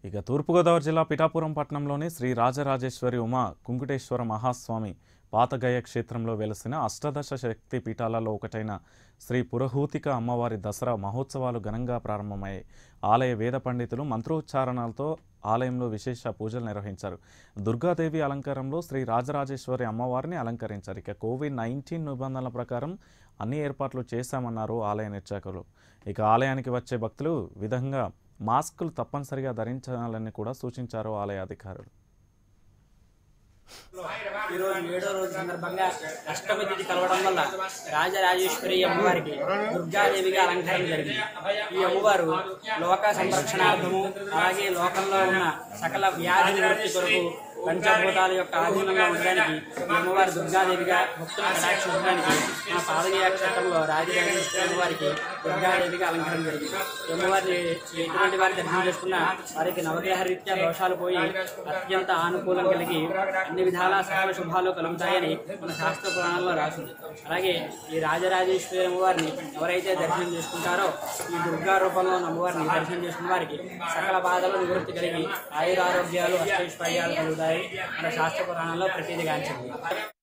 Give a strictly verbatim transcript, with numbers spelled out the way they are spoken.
ఇక తూర్పుగోదావరి జిల్లా పిఠాపురం పట్టణంలోని శ్రీ రాజరాజేశ్వరి ఉమా కుంకుటేశ్వర మహాస్వామి పాతగయ క్షేత్రంలో వెలసిన అష్టదశ శక్తి పీఠాలలో ఒకటైన శ్రీ పురహూతిక అమ్మవారి దసరా మహోత్సవాలు ఘనంగా ప్రారంభమయ్యాయి. ఆలయ వేద పండితులు మంత్రోచ్చారణలతో ఆలయంలో విశేష పూజలు నిర్వహించారు. దుర్గాదేవి అలంకారంలో శ్రీ రాజరాజేశ్వరి అమ్మవారిని అలంకరించారు. ఇక కోవిడ్ నైన్టీన్ నిబంధనల ప్రకారం అన్ని ఏర్పాట్లు చేశామన్నారు ఆలయ నిర్వాహకులు. ఇక ఆలయానికి వచ్చే భక్తులు విధంగా మాస్కులు తప్పనిసరిగా ధరించాలని కూడా సూచించారు ఆలయ అధికారులు. ఈరోజు ఏడో రోజు సందర్భంగా అష్టమి తిథి కలవడం వల్ల రాజరాజేశ్వరి అమ్మవారికి దుర్గాదేవిగా అలంకరణ జరిగింది. ఈ అమ్మవారు లోక సంరక్షణార్థము అలాగే లోకంలో ఉన్న సకల వ్యాధి నివృత్తి కొరకు పంచభూతాల యొక్క ఆధీనంలో ఉండడానికి ఈ అమ్మవారి దుర్గాదేవిగా భక్తులు కటాక్షించడానికి మా పాదగయ క్షేత్రంలో రాజరాజేశ్వరి అమ్మవారికి దుర్గాదేవిగా అలంకరణ జరిగింది. ఈ అమ్మవారిని ఎటువంటి వారి దర్శనం చేసుకున్న వారికి నవగ్రహ రీత్యా దోషాలు పోయి అత్యంత ఆనుకూలం కలిగి అన్ని విధాలా సకల శుభాలు కలుగుతాయని మన శాస్త్ర పురాణాల్లో రాసింది. అలాగే ఈ రాజరాజేశ్వరి అమ్మవారిని ఎవరైతే దర్శనం చేసుకుంటారో ఈ దుర్గా రూపంలో ఉన్న అమ్మవారిని దర్శనం చేసుకున్న వారికి సకల బాధలు నివృత్తి కలిగి ఆయురారోగ్యాలు అష్టైశ్వర్యాలు కలుగుతాయి మన శాస్త్ర పురాణంలో ప్రతీదిగాంచింది.